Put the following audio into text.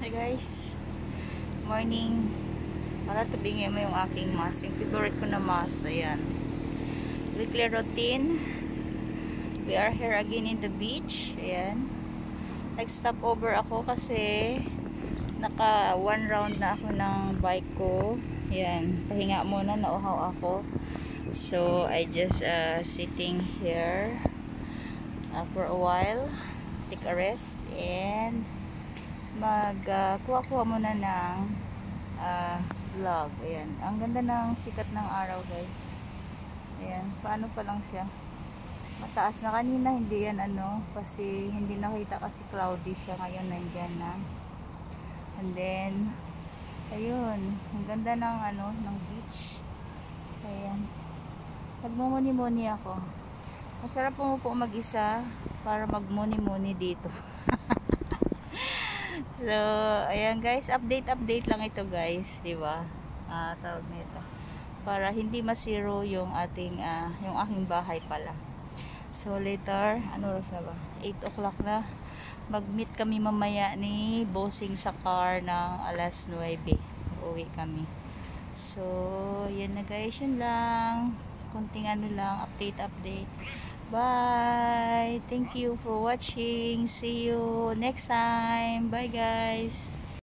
Hi guys, morning. Para tabingin mo yung aking mask, yung favorite ko na mask. Ayan, weekly routine. We are here again in the beach. Ayan, nag-stop over ako kasi naka one round na ako ng bike ko. Ayan, pahinga muna, nauhaw ako. So I just sitting here for a while, take a rest, and kuha-kuha muna ng vlog. Ayan, ang ganda ng sikat ng araw guys. Ayan, paano pa lang siya, mataas na. Kanina hindi yan kasi hindi nakita kasi cloudy siya. Ngayon nandyan na. And then ayun, ang ganda ng ng beach. Ayan, nagmumuni-muni ako. Masarap pumupo mag-isa para magmuni-muni dito. So, ayan guys, update lang ito guys, 'di ba? Tawag nito. Para hindi masiro yung ating yung aking bahay pala. So later, ano oras na ba? 8 o'clock na. Mag-meet kami mamaya ni bossing sa car ng alas 9. Uuwi kami. So, yan na guys, yun lang. Kunting lang, update. Bye! Thank you for watching. See you next time. Bye guys!